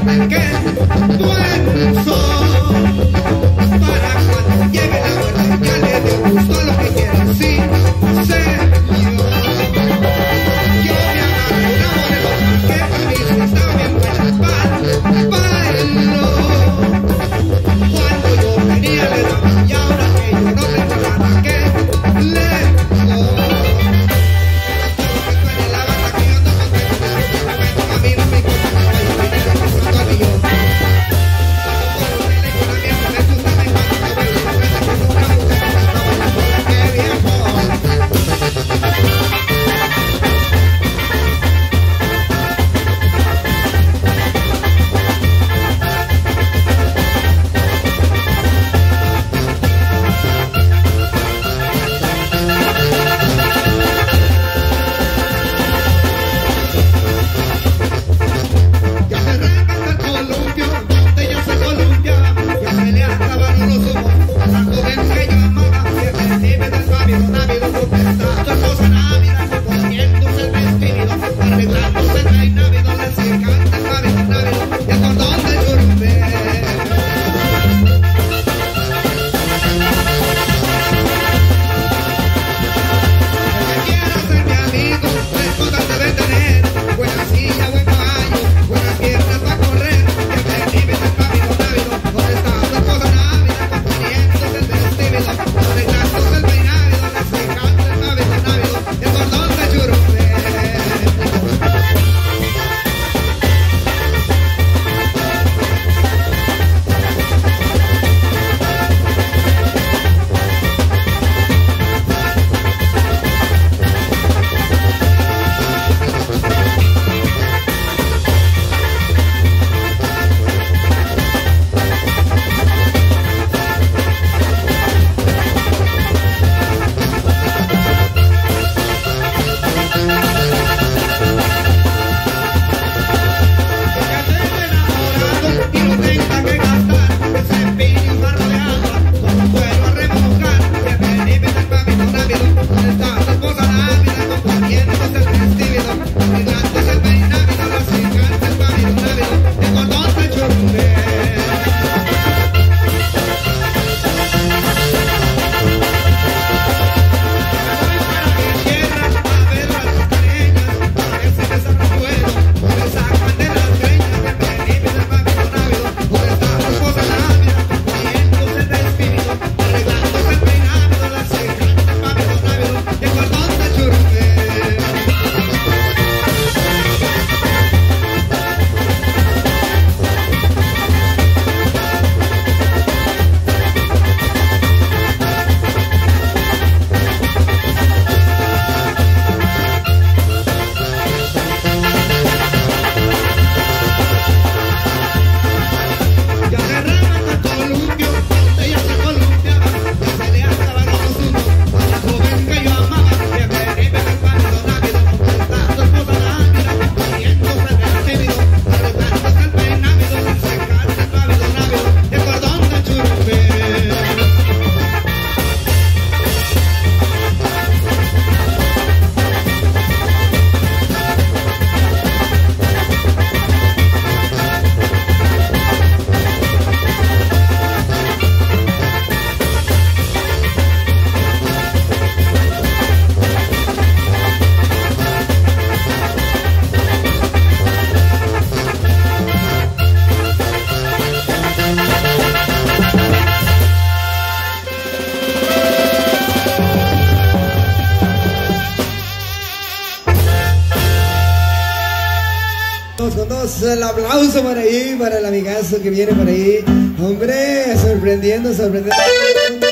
El aplauso por ahí, para el amigazo que viene por ahí. Hombre, sorprendiendo, sorprendiendo a todo el mundo.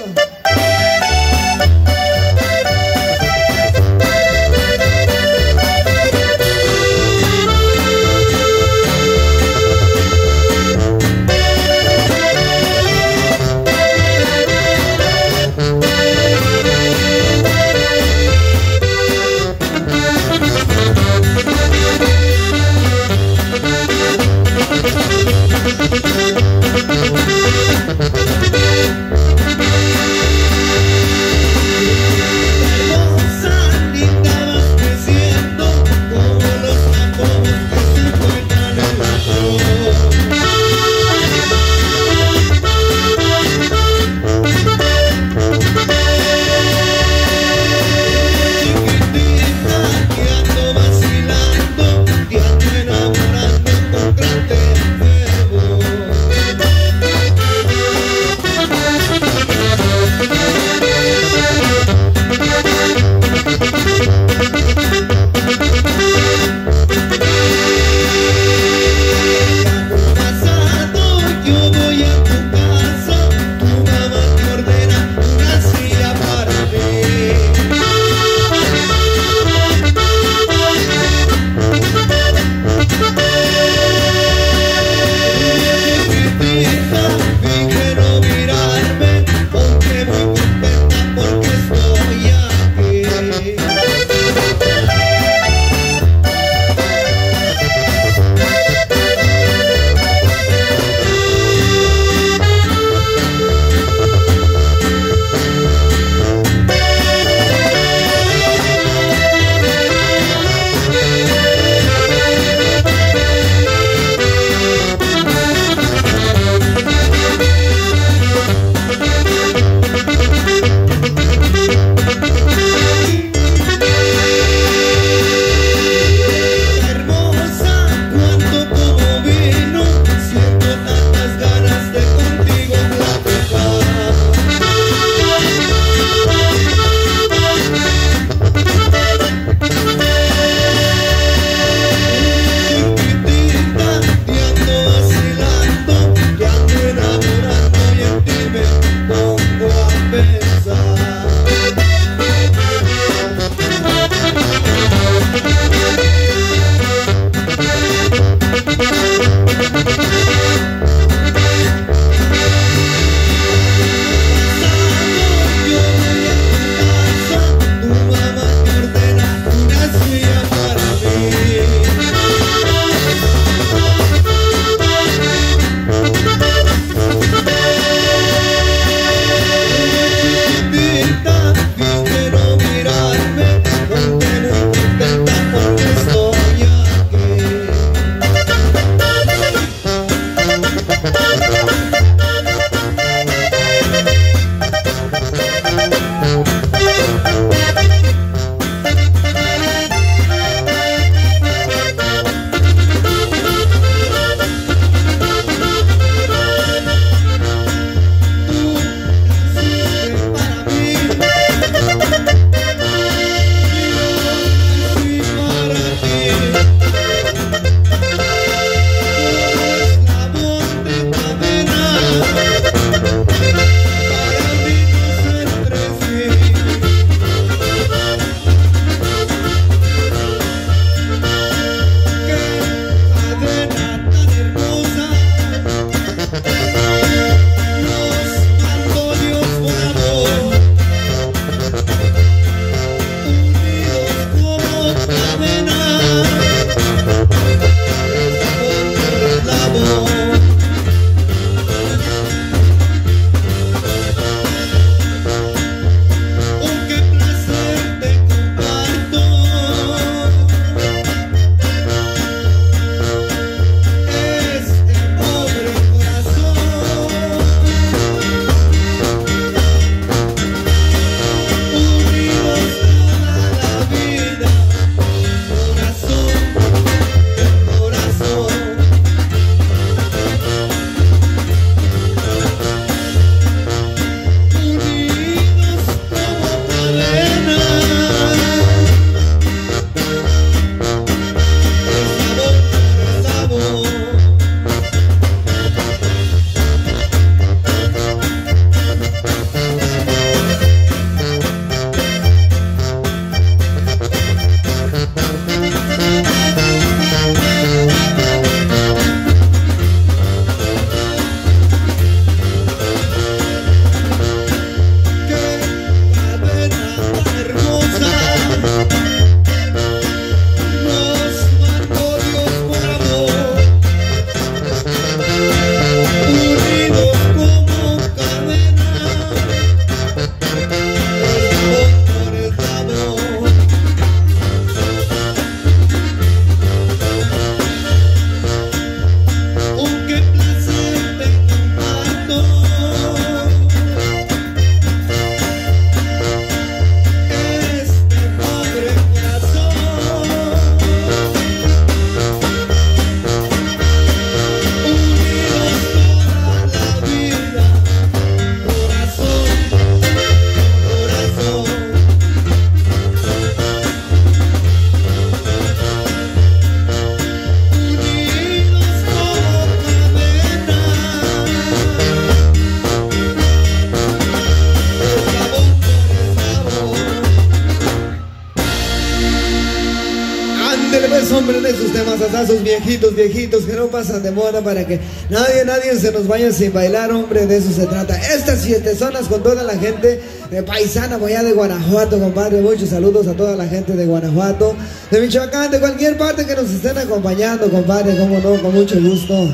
Hombre, de sus temas hasta sus viejitos que no pasan de moda, para que nadie se nos vaya sin bailar, hombre, de eso se trata. Estas 7 zonas con toda la gente paisana, allá de Guanajuato, compadre. Muchos saludos a toda la gente de Guanajuato, de Michoacán, de cualquier parte que nos estén acompañando, compadre, cómo no, con mucho gusto.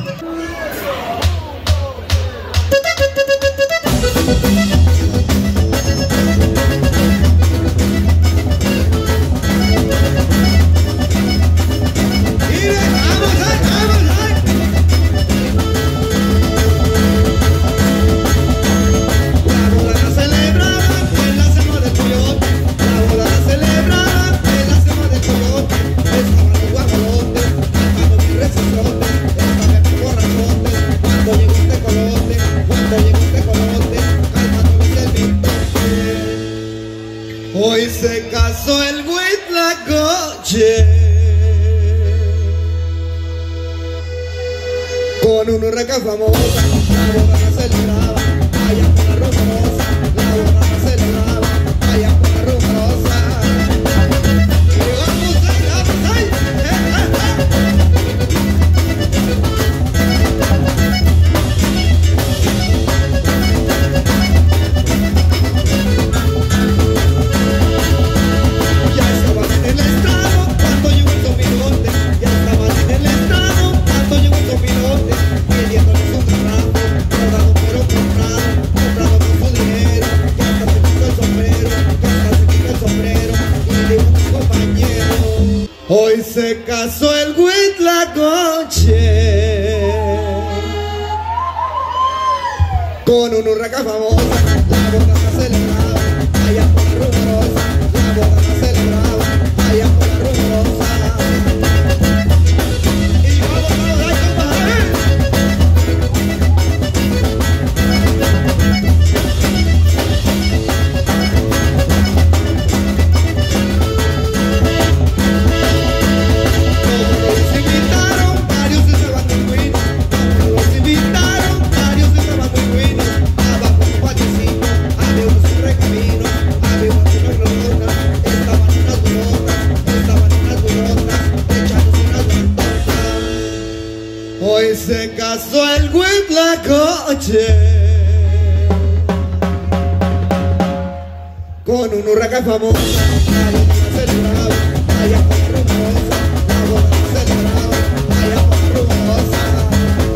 Hoy se casó el Huitlacoche con una urraca famosa. La boda se celebraba allá por la Rumorosa. La boda se celebraba allá por la Rumorosa. Y vamos ahí. Hoy se casó el Huitlacoche con una urraca famosa. La boda se celebraba allá por la Rumorosa. La boda se celebraba allá por la Rumorosa. Y vamos ahí, compadre. Hoy se casó el Huitlacoche con una urraca famosa. La boda se celebraba allá por la Rumorosa. La boda se celebraba allá por la Rumorosa.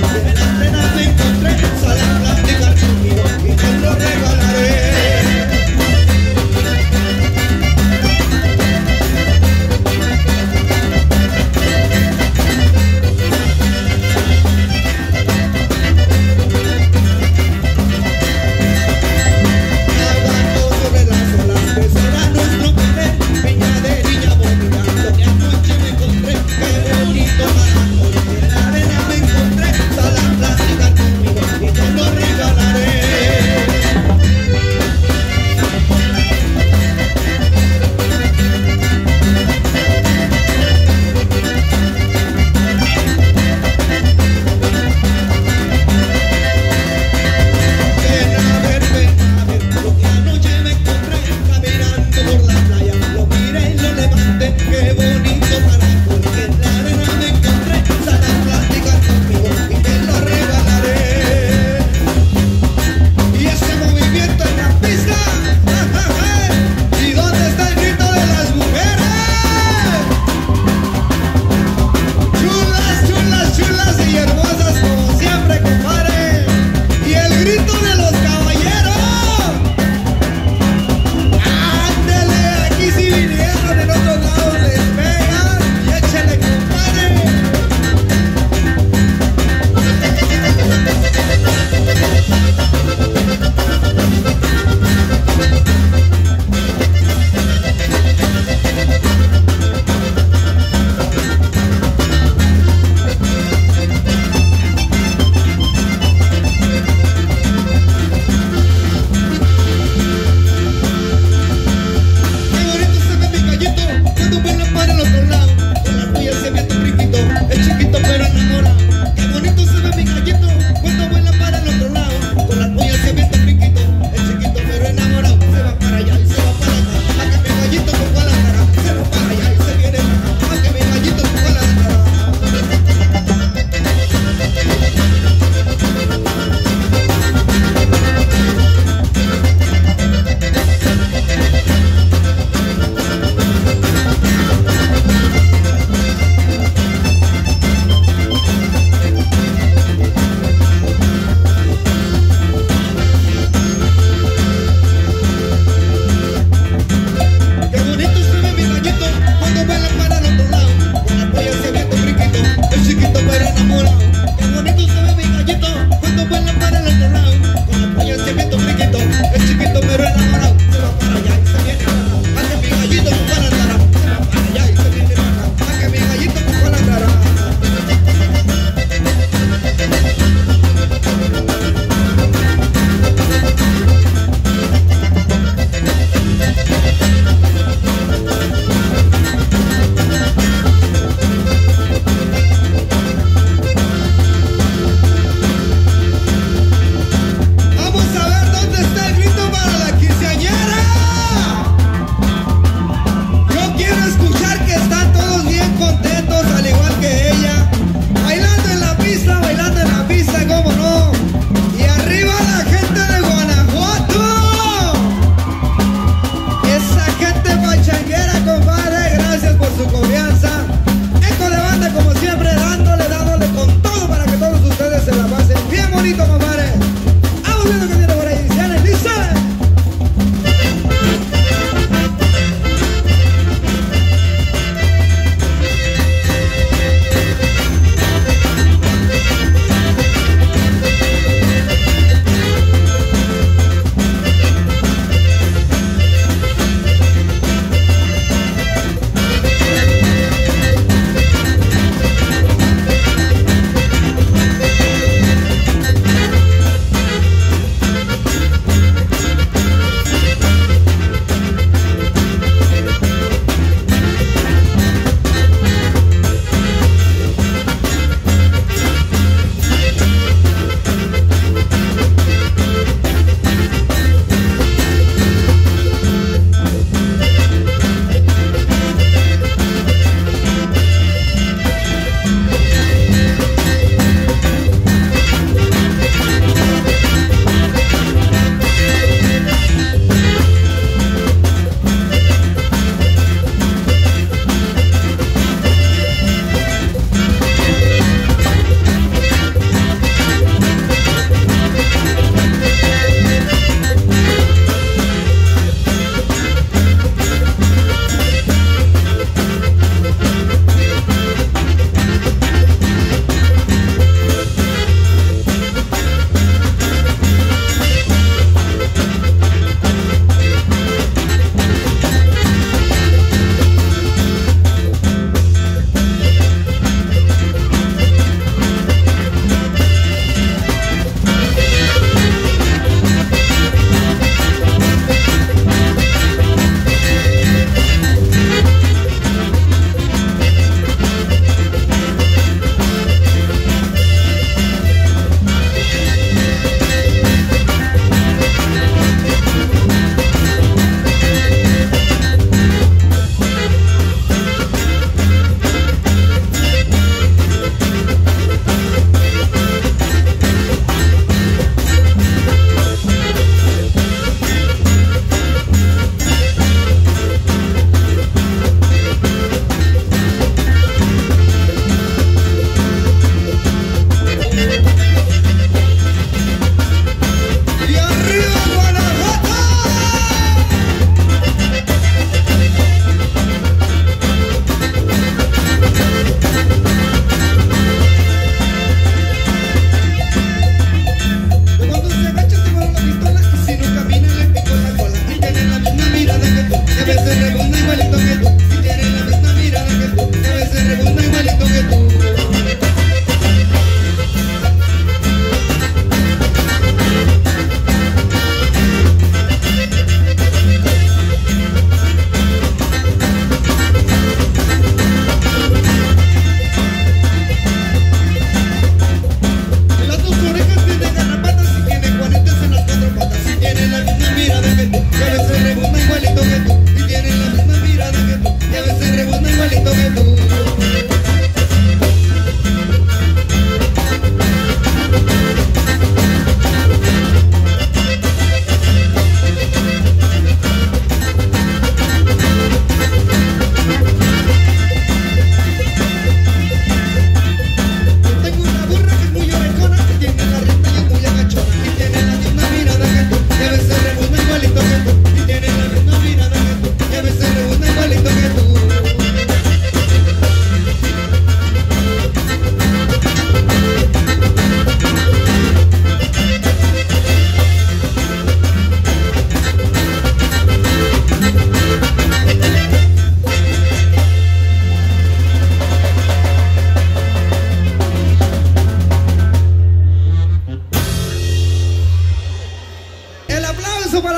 En la arena me encontré, sale a platicar conmigo y te lo regalaré. La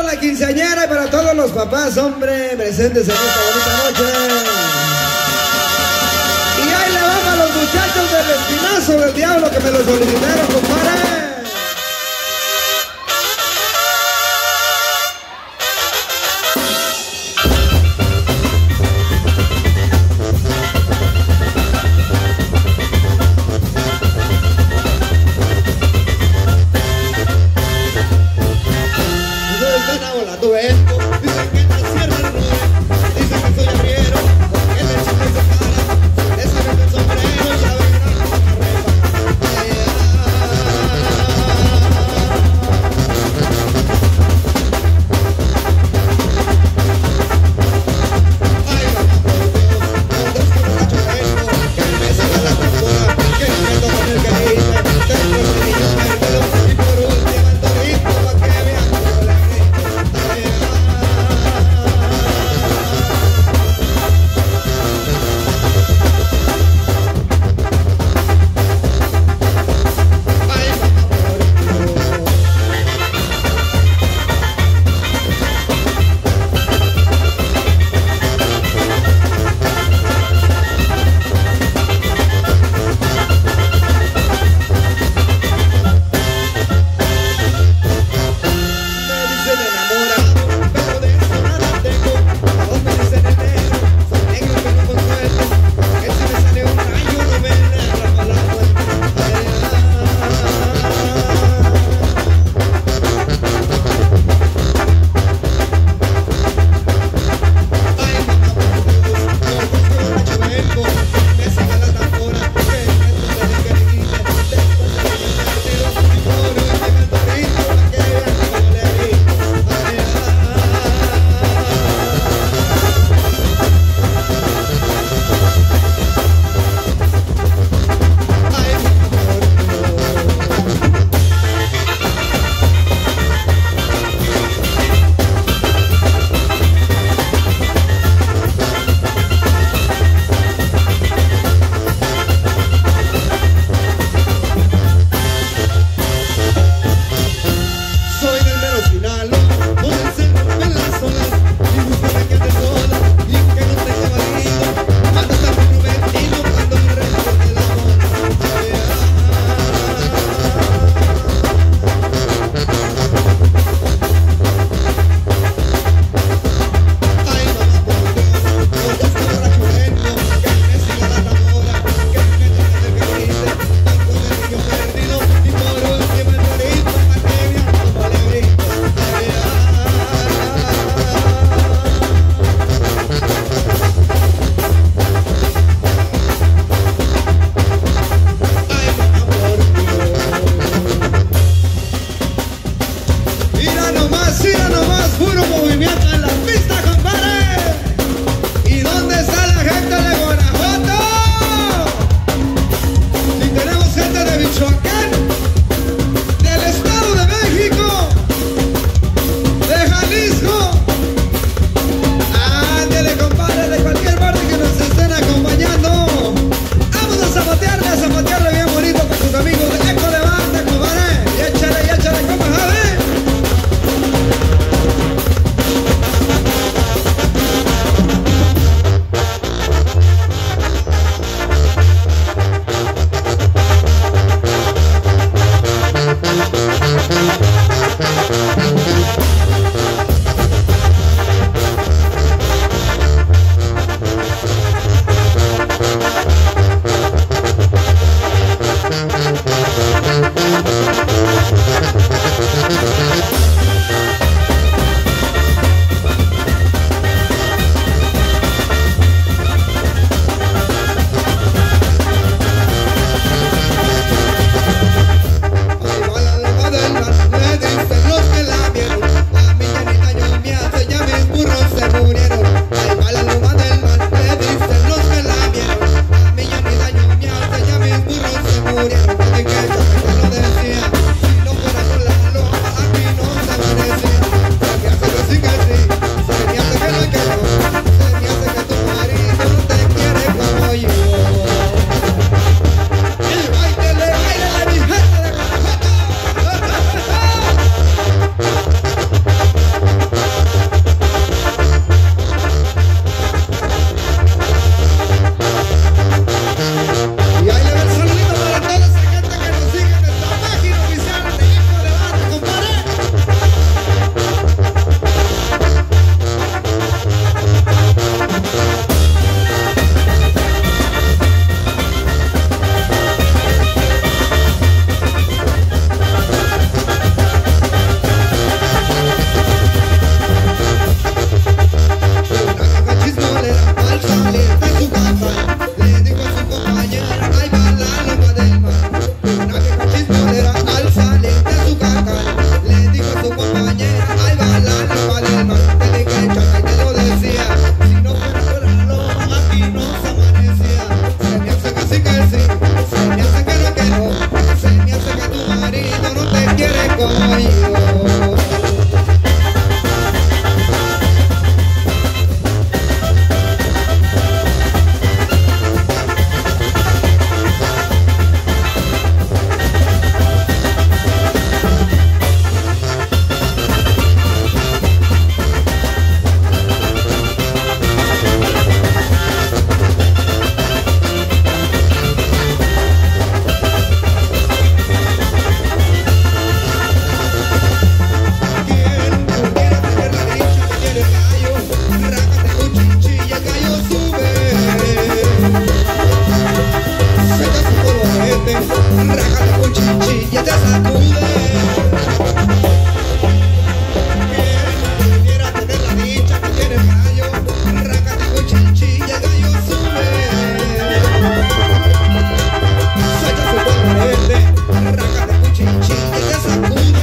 toda la quinceañera y para todos los papás, hombre, presentes en esta bonita noche. Y ahí le van a los muchachos del Espinazo del Diablo que me lo solicitaron, compadre. te sacude. Quien pudiera tener la dicha que tiene el gallo, rácate con chinchilla, el gallo sube. Suelta su polvorete, rácate con chinchilla, te sacude.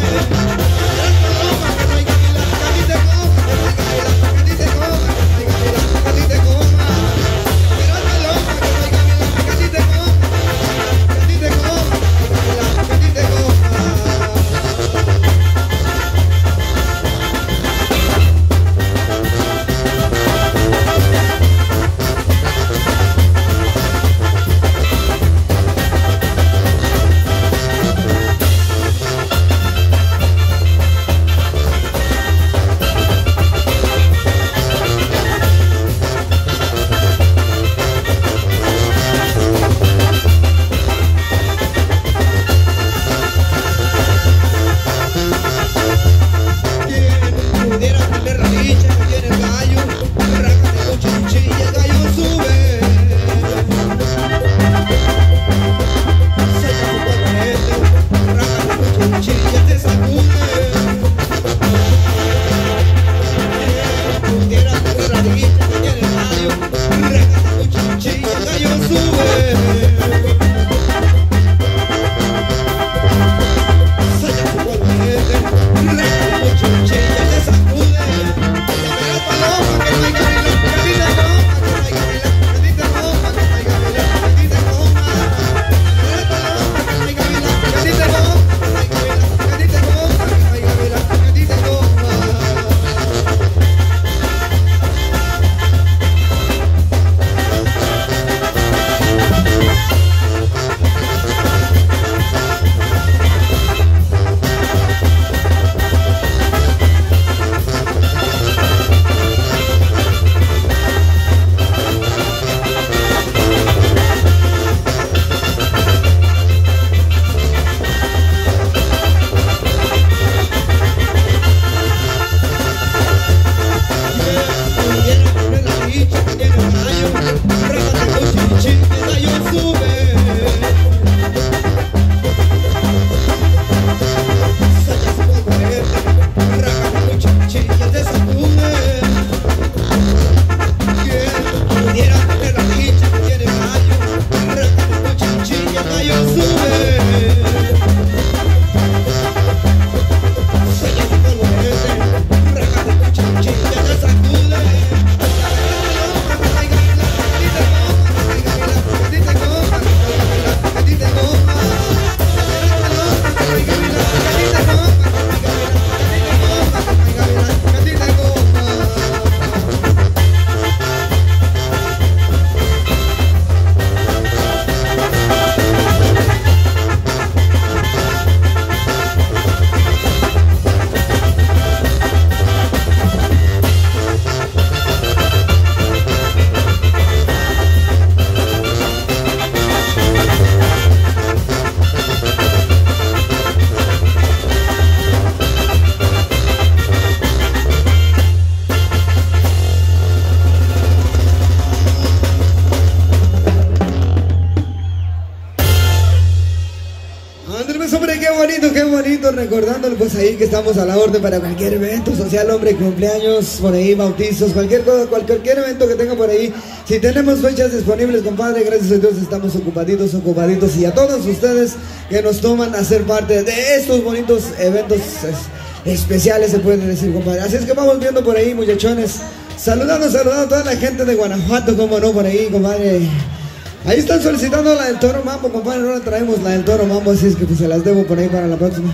Qué bonito, recordándole pues ahí que estamos a la orden para cualquier evento social, hombre, cumpleaños, por ahí, bautizos, cualquier cosa, cualquier evento que tenga por ahí. Si tenemos fechas disponibles, compadre, gracias a Dios estamos ocupaditos, y a todos ustedes que nos toman a ser parte de estos bonitos eventos especiales, se puede decir, compadre. Así es que vamos viendo por ahí, muchachones, saludando a toda la gente de Guanajuato, como no, por ahí, compadre. Ahí están solicitando la del Toro Mambo, compadre, no la traemos la del Toro Mambo, así es que pues se las debo por ahí para la próxima.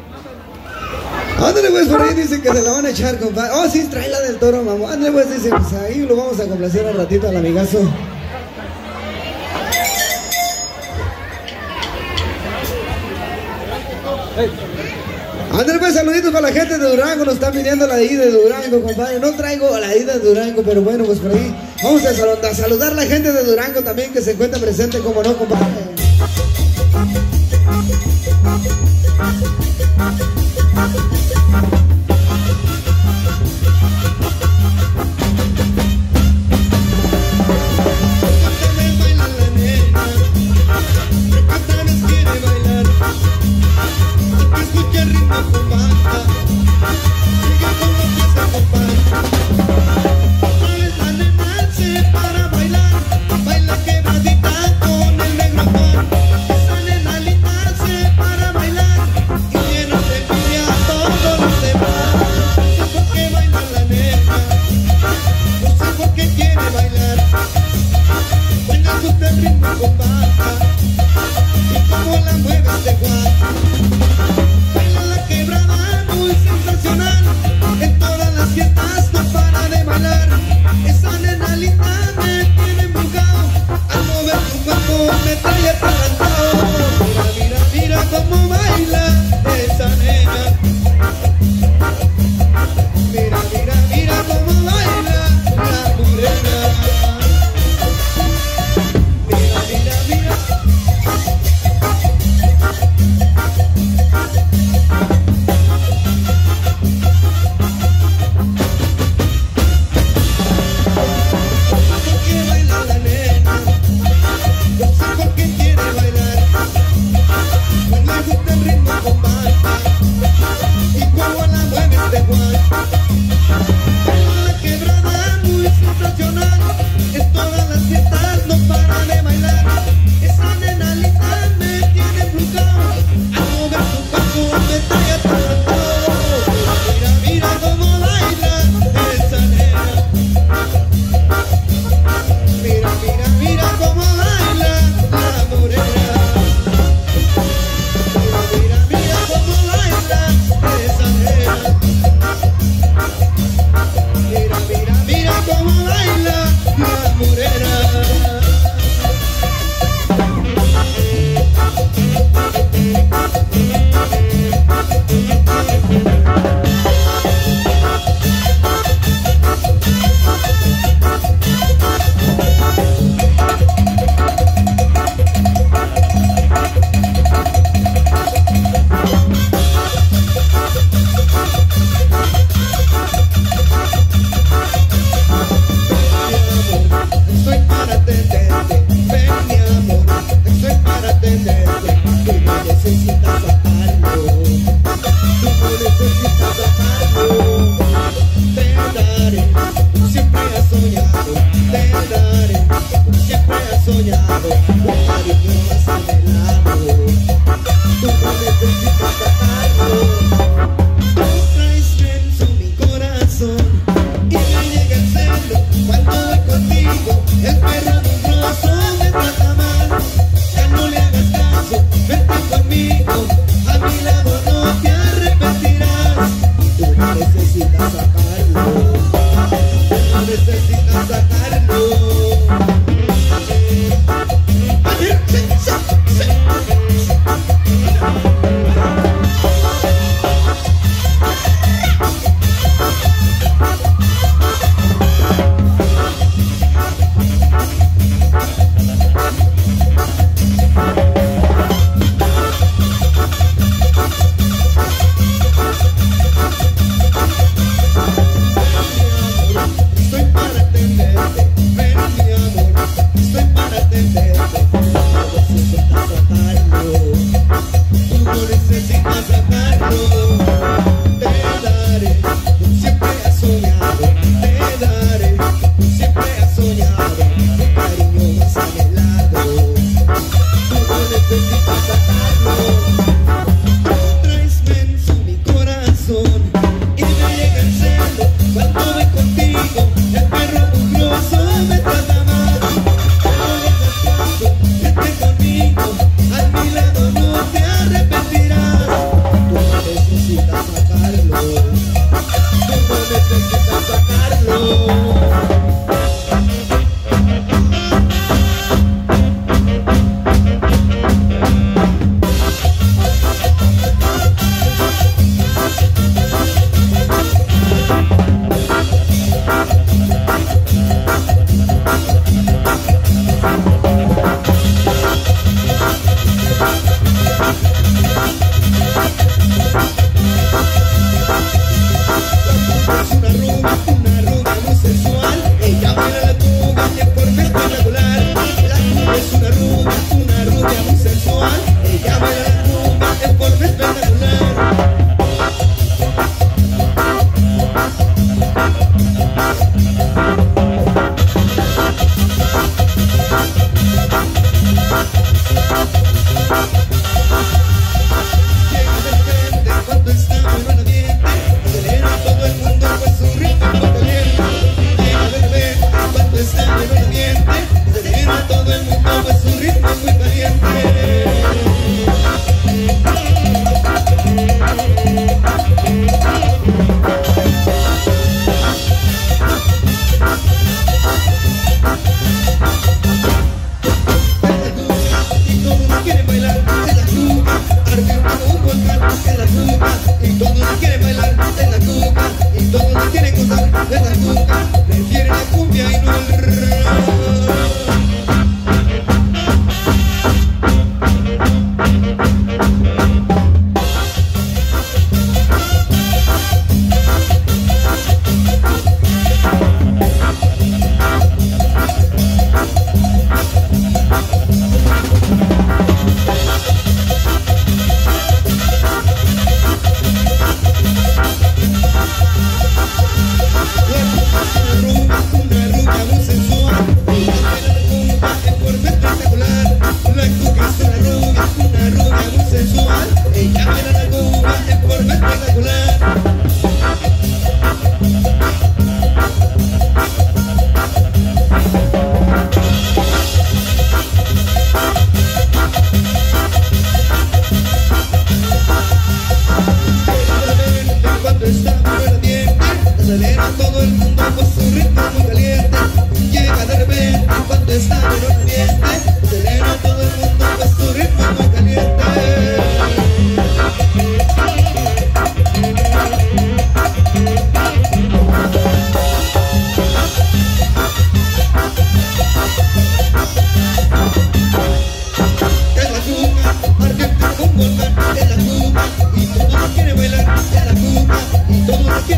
Ándale pues, por ahí dicen que se la van a echar, compadre. Oh, sí, trae la del Toro Mambo. Ándale pues, dice, pues ahí lo vamos a complacer al ratito al amigazo. Ándale pues, saluditos para la gente de Durango, nos están pidiendo la de ahí de Durango, compadre. No traigo la ida de Durango, pero bueno, pues por ahí vamos a saludar a la gente de Durango también que se encuentra presente, como no, compadre.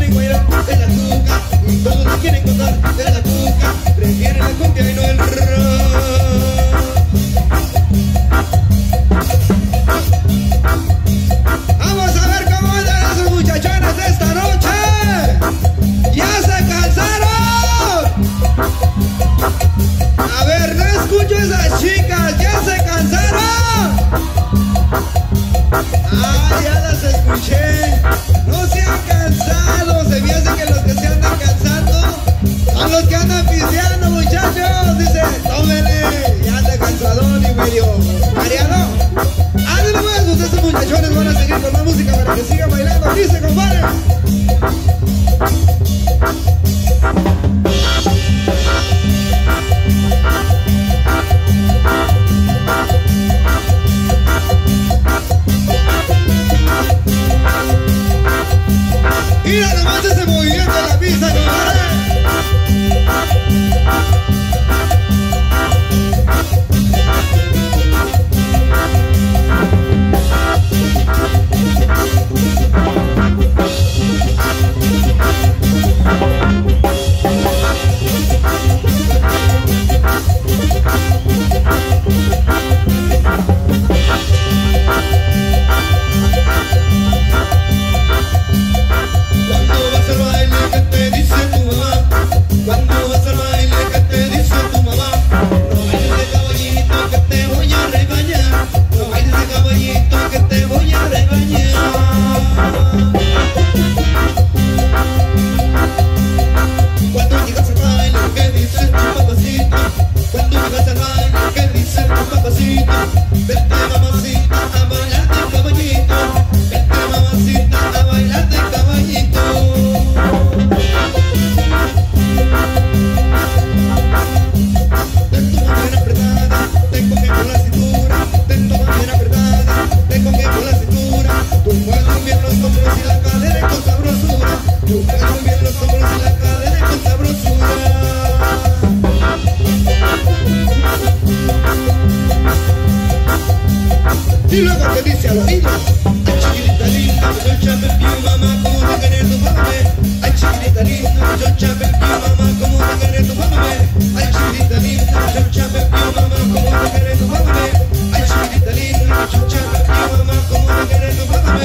quieren bailar de la cuca, y todos lo quieren gozar de la cuca. Prefieren la cumbia y no el rock. Vamos a ver cómo andan esos muchachones esta noche. ¡Ya se cansaron! A ver, no escucho a esas chicas. ¡Ya se cansaron! ¡Ah, ya las escuché! ¡No se han cansado! Se me hace que los que se andan cansando son los que andan pisteando, muchachos. Dice, tómele. Ya anda cansadón y medio mareado. Además, ustedes muchachones van a seguir con la música para que sigan bailando. Dice, compadre. Mira nomás ese movimiento de la pista, compadre. Y luego te dice al oído, ay chiquitita linda, yo chapé pío mamá, como te querer tu mamá. Ay chiquitita linda, yo chapé pío mamá, como te querer tu mamá. Ay chiquitita linda, yo chapé pío mamá, como te querer tu mamá. Ay chiquitita linda, yo chapé pío mamá, como te querer tu mamá.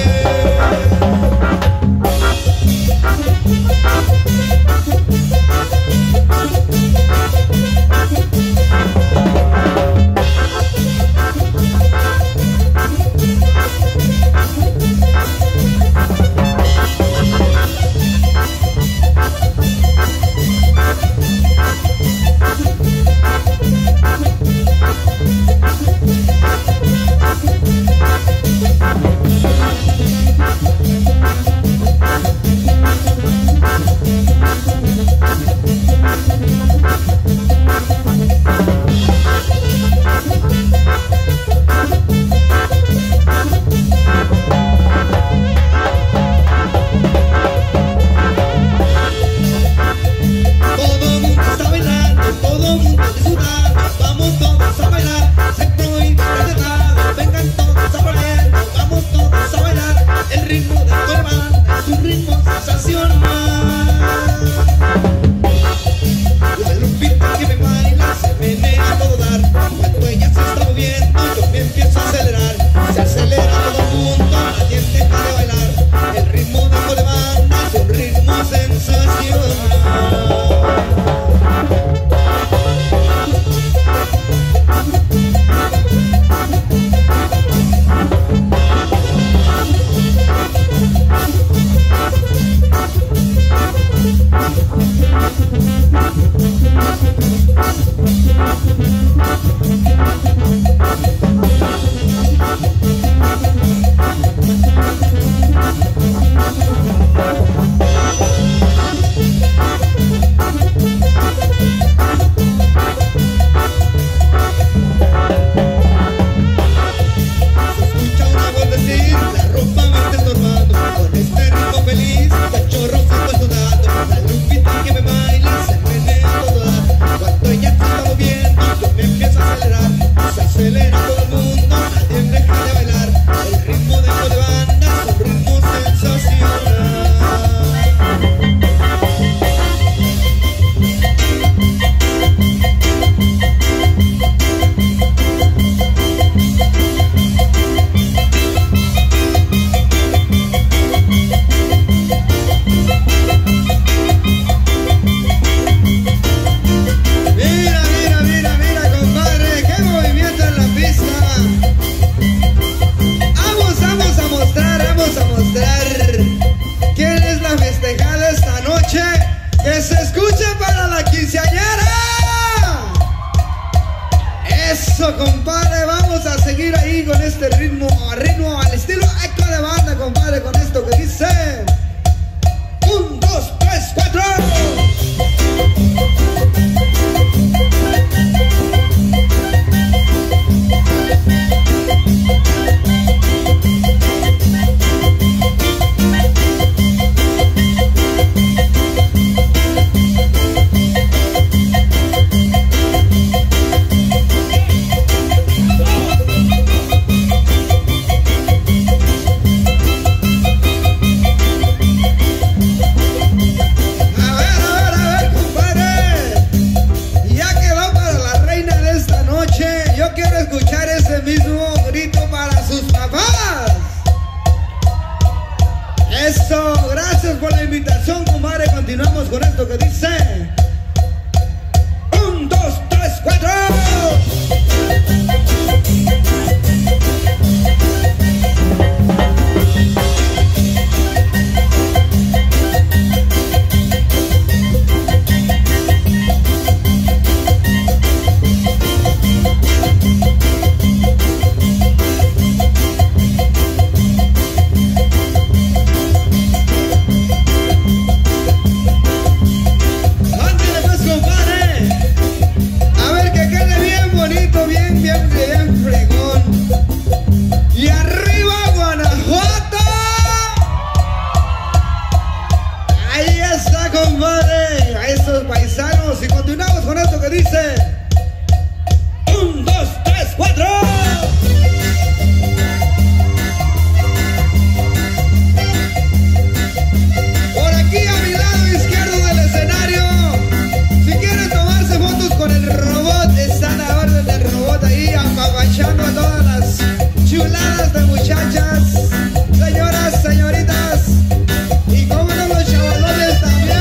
Eso, gracias por la invitación, compadre. Continuamos con esto que dice 1, 2, 3, 4. Paisanos, y continuamos con esto que dice 1, 2, 3, 4. Por aquí a mi lado izquierdo del escenario, si quieren tomarse fotos con el robot, están a la orden del robot ahí apapachando a todas las chuladas de muchachas, señoras, señoritas, y cómo no los chavalones también.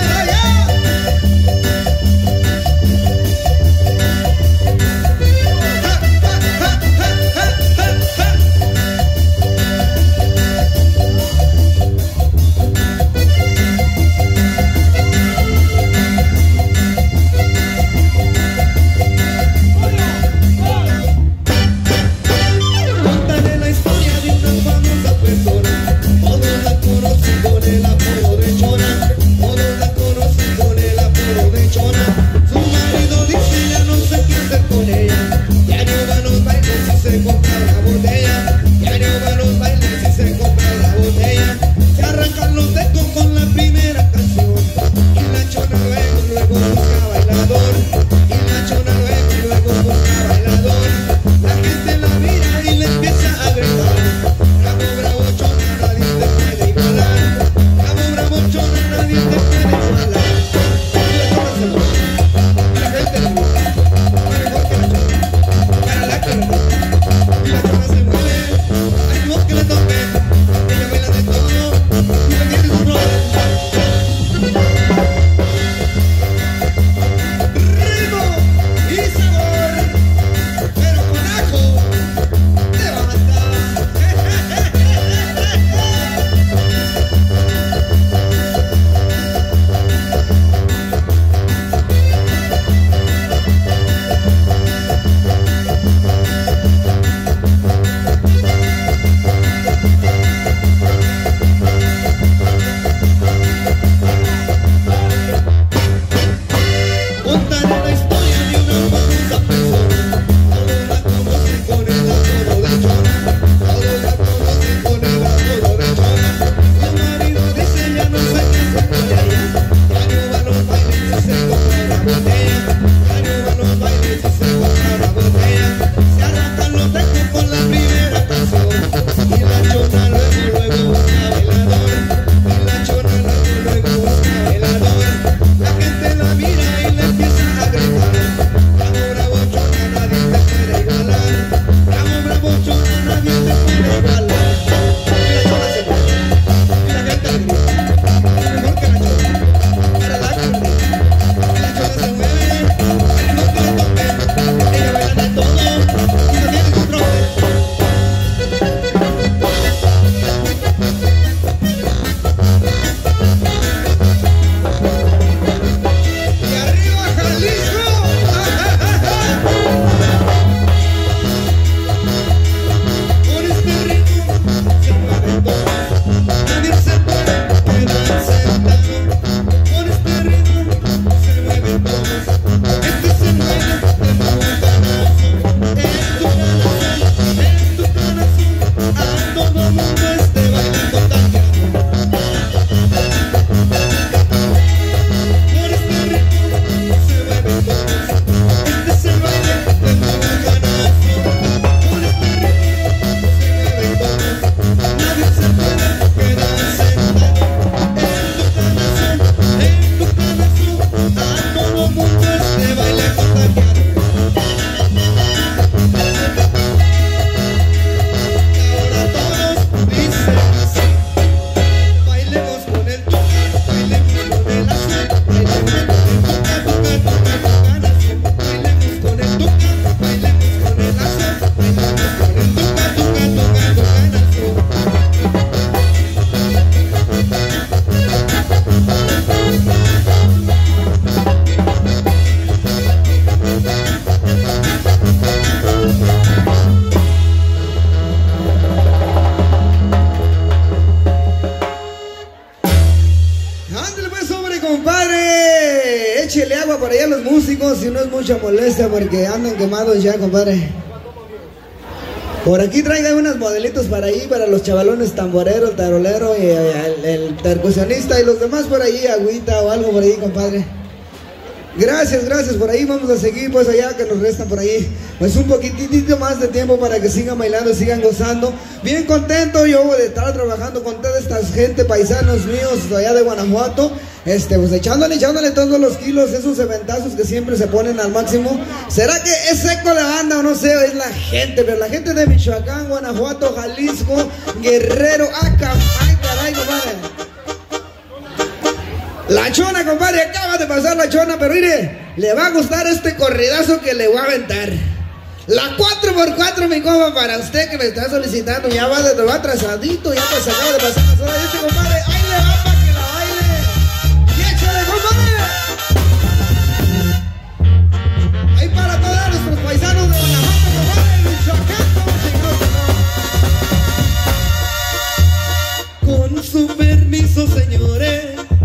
Ándale pues, hombre, compadre. Échele agua para allá a los músicos, si no es mucha molestia porque andan quemados ya, compadre. Por aquí traigan unos modelitos para ahí, para los chavalones tamboreros, tarolero y el percusionista y los demás por ahí, agüita o algo por ahí, compadre. Gracias, gracias, por ahí vamos a seguir pues allá que nos restan por ahí pues un poquitito más de tiempo para que sigan bailando, sigan gozando. Bien contento yo de estar trabajando con toda esta gente, paisanos míos allá de Guanajuato, pues echándole todos los kilos, esos eventazos que siempre se ponen al máximo. ¿Será que es seco la banda o no sé? Es la gente, pero la gente de Michoacán, Guanajuato, Jalisco, Guerrero, Acapay, caray, compadre. La Chona, compadre, acaba de pasar la Chona, pero mire, le va a gustar este corridazo que le voy a aventar. La 4x4, mi compa, para usted que me está solicitando, ya va atrasadito, ya pues acaba de pasar las horas. Compadre, ahí le va para que la baile. Y échale, compadre. Ahí para todos nuestros paisanos de Guanajuato, compadre, Michoacán, con su permiso, señores.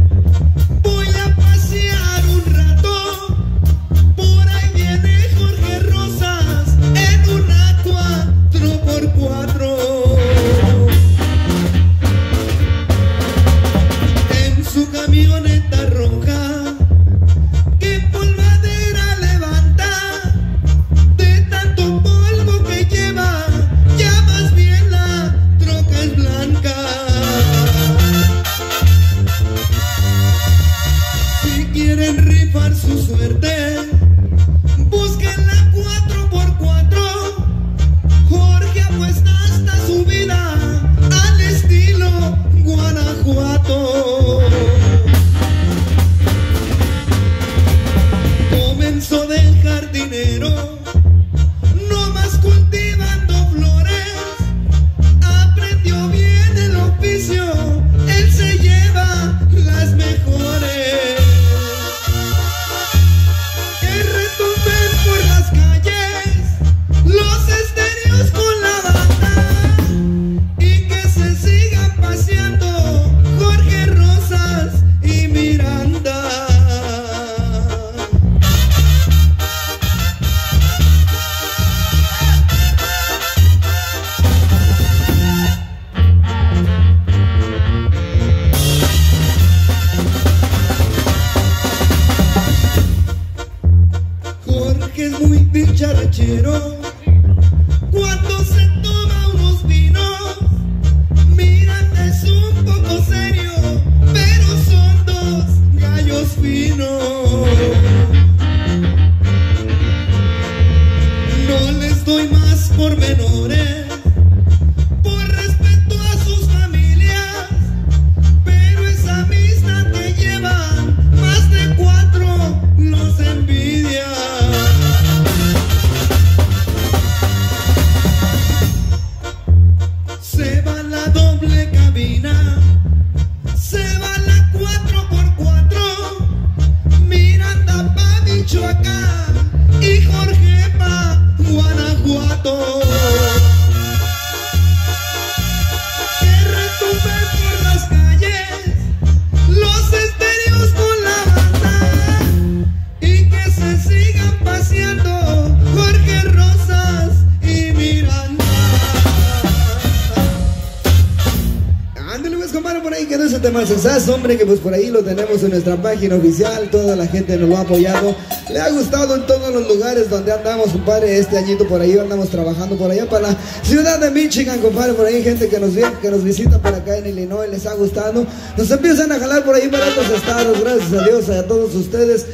Hombre, que pues por ahí lo tenemos en nuestra página oficial, toda la gente nos lo ha apoyado, le ha gustado en todos los lugares donde andamos, compadre. Este añito por ahí andamos trabajando por allá para la ciudad de Michigan, compadre, por ahí gente que nos visita para acá en Illinois, les ha gustado, nos empiezan a jalar por ahí para otros estados, gracias a Dios, a todos ustedes.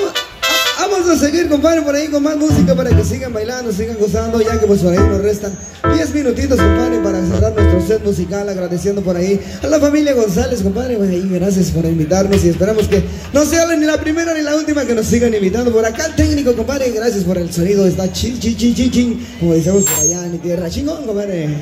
Vamos a seguir, compadre, por ahí con más música para que sigan bailando, sigan gozando, ya que pues por ahí nos restan 10 minutitos, compadre, para cerrar nuestro set musical, agradeciendo por ahí a la familia González, compadre, pues ahí gracias por invitarnos y esperamos que no sea ni la primera ni la última que nos sigan invitando. Por acá el técnico, compadre, gracias por el sonido, está chin, chin, chin, chin, chin, como decimos por allá en mi tierra, chingón, compadre.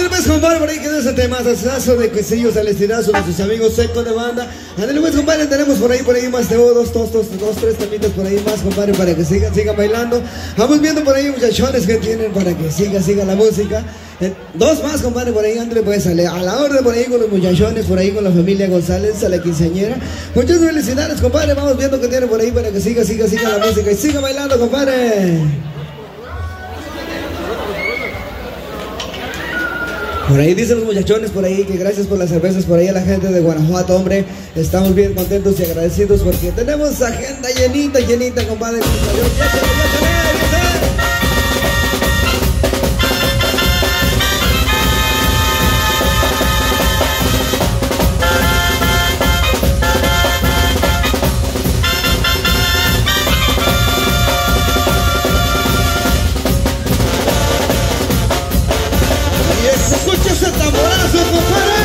Ándale pues, compadre, por ahí quedó ese tema sasazo de Quesillos al estirazo de sus amigos Seco de Banda. Ándale pues, compadre, tenemos por ahí más de dos, tres temitas por ahí más, compadre, para que sigan bailando. Vamos viendo por ahí muchachones que tienen para que siga la música. Dos más, compadre, por ahí, ándale pues, a la orden por ahí con los muchachones, por ahí con la familia González, a la quinceañera. Muchas felicidades, compadre, vamos viendo que tienen por ahí para que siga la música y siga bailando, compadre. Por ahí dicen los muchachones por ahí que gracias por las cervezas por ahí a la gente de Guanajuato, hombre. Estamos bien contentos y agradecidos porque tenemos agenda llenita, compadre. Escucha ese tamborazo, compadre.